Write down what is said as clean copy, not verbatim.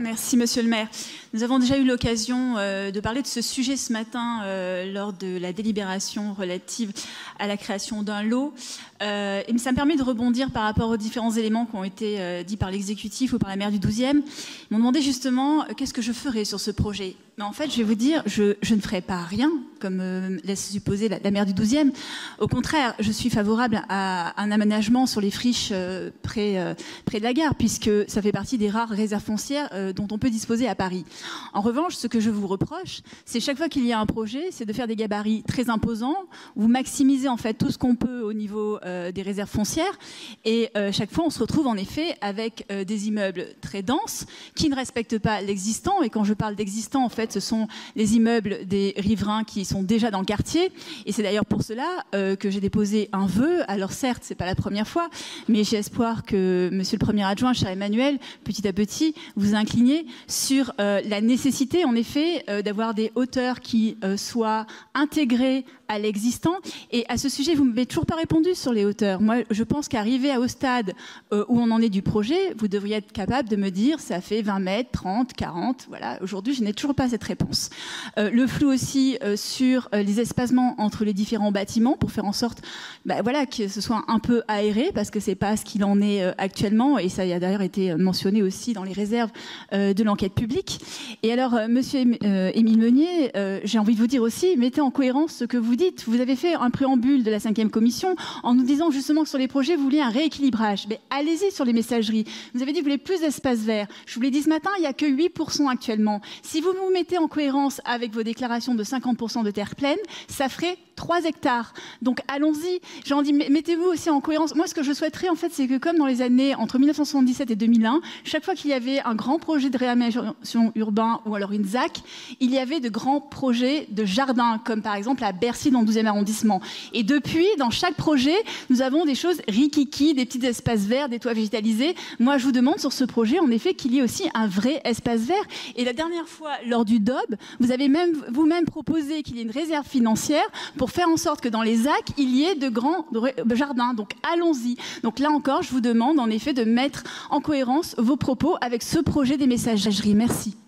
Merci, monsieur le maire. Nous avons déjà eu l'occasion de parler de ce sujet ce matin lors de la délibération relative à la création d'un lot. Et ça me permet de rebondir par rapport aux différents éléments qui ont été dits par l'exécutif ou par la maire du 12e. Ils m'ont demandé justement qu'est-ce que je ferais sur ce projet. Mais en fait, je vais vous dire, je ne ferai pas rien, comme laisse supposer la maire du 12e. Au contraire, je suis favorable à un aménagement sur les friches près de la gare, puisque ça fait partie des rares réserves foncières dont on peut disposer à Paris. En revanche, ce que je vous reproche, c'est chaque fois qu'il y a un projet, c'est de faire des gabarits très imposants. Vous maximisez en fait tout ce qu'on peut au niveau des réserves foncières. Et chaque fois, on se retrouve en effet avec des immeubles très denses qui ne respectent pas l'existant. Et quand je parle d'existant, en fait, ce sont les immeubles des riverains qui sont déjà dans le quartier. Et c'est d'ailleurs pour cela que j'ai déposé un vœu. Alors certes, c'est pas la première fois, mais j'ai espoir que monsieur le premier adjoint, cher Emmanuel, petit à petit, vous inclinez sur la nécessité, en effet, d'avoir des hauteurs qui soient intégrées à l'existant. Et à ce sujet, vous ne m'avez toujours pas répondu sur les hauteurs. Moi, je pense qu'arriver au stade où on en est du projet, vous devriez être capable de me dire ça fait 20 mètres, 30, 40. Voilà. Aujourd'hui, je n'ai toujours pas cette réponse. Le flou aussi sur les espacements entre les différents bâtiments pour faire en sorte voilà, que ce soit un peu aéré, parce que ce n'est pas ce qu'il en est actuellement. Et ça a d'ailleurs été mentionné aussi dans les réserves de l'enquête publique. Et alors, monsieur Émile Meunier, j'ai envie de vous dire aussi, mettez en cohérence ce que vous dites. Vous avez fait un préambule de la 5e commission en nous disant justement que sur les projets, vous vouliez un rééquilibrage. Mais allez-y sur les messageries. Vous avez dit que vous voulez plus d'espace vert. Je vous l'ai dit ce matin, il n'y a que 8% actuellement. Si vous vous mettez en cohérence avec vos déclarations de 50% de terre pleine, ça ferait 3 hectares. Donc allons-y. J'ai envie, mettez-vous aussi en cohérence. Moi, ce que je souhaiterais, en fait, c'est que comme dans les années entre 1977 et 2001, chaque fois qu'il y avait un grand projet de réaménagement urbain ou alors une ZAC, il y avait de grands projets de jardins, comme par exemple à Bercy dans le 12e arrondissement. Et depuis, dans chaque projet, nous avons des choses rikiki, des petits espaces verts, des toits végétalisés. Moi, je vous demande sur ce projet, en effet, qu'il y ait aussi un vrai espace vert. Et la dernière fois, lors du DOB, vous avez même vous-même proposé qu'il y ait une réserve financière pour faire en sorte que dans les ZAC, il y ait de grands jardins. Donc allons-y. Donc là encore, je vous demande en effet de mettre en cohérence vos propos avec ce projet des messageries. Merci.